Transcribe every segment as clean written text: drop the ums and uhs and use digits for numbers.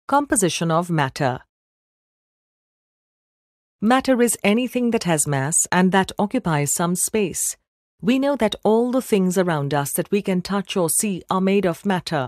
Composition of matter. Matter is anything that has mass and that occupies some space. We know that all the things around us that we can touch or see are made of matter.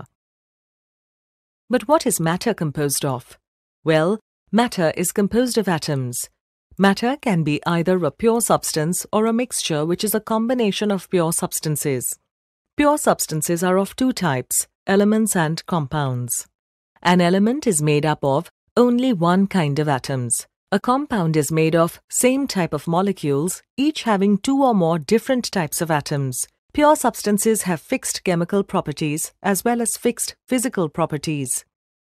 But what is matter composed of? Well, matter is composed of atoms. Matter can be either a pure substance or a mixture which is a combination of pure substances. Pure substances are of two types, elements and compounds. An element is made up of only one kind of atoms. A compound is made of same type of molecules, each having two or more different types of atoms. Pure substances have fixed chemical properties as well as fixed physical properties.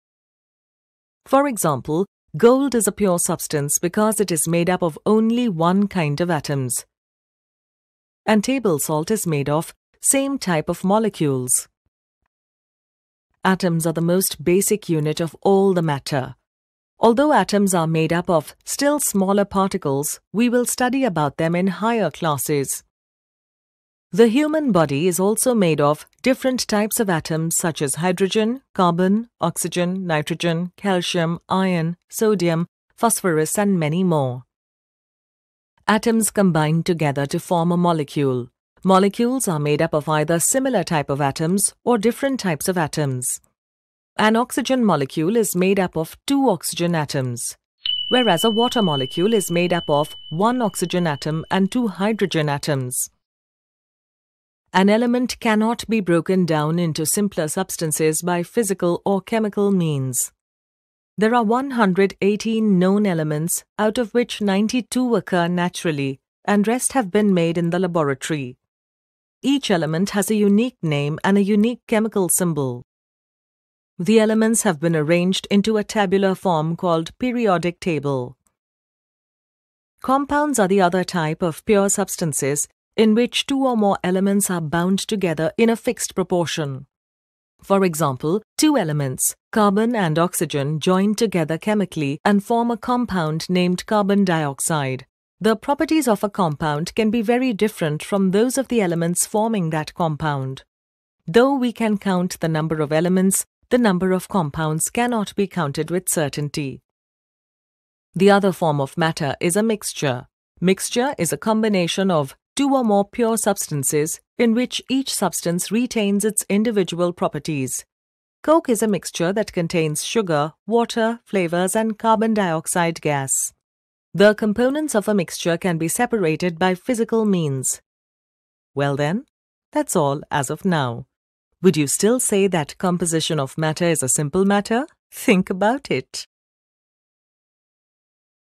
For example, gold is a pure substance because it is made up of only one kind of atoms. And table salt is made of same type of molecules. Atoms are the most basic unit of all the matter. Although atoms are made up of still smaller particles, we will study about them in higher classes. The human body is also made of different types of atoms such as hydrogen, carbon, oxygen, nitrogen, calcium, iron, sodium, phosphorus, and many more. Atoms combine together to form a molecule. Molecules are made up of either similar type of atoms or different types of atoms. An oxygen molecule is made up of two oxygen atoms, whereas a water molecule is made up of one oxygen atom and two hydrogen atoms. An element cannot be broken down into simpler substances by physical or chemical means. There are 118 known elements, out of which 92 occur naturally, and rest have been made in the laboratory. Each element has a unique name and a unique chemical symbol. The elements have been arranged into a tabular form called periodic table. Compounds are the other type of pure substances in which two or more elements are bound together in a fixed proportion. For example, two elements, carbon and oxygen, join together chemically and form a compound named carbon dioxide. The properties of a compound can be very different from those of the elements forming that compound. Though we can count the number of elements, the number of compounds cannot be counted with certainty. The other form of matter is a mixture. Mixture is a combination of two or more pure substances in which each substance retains its individual properties. Coke is a mixture that contains sugar, water, flavors, and carbon dioxide gas. The components of a mixture can be separated by physical means. Well then, that's all as of now. Would you still say that composition of matter is a simple matter? Think about it.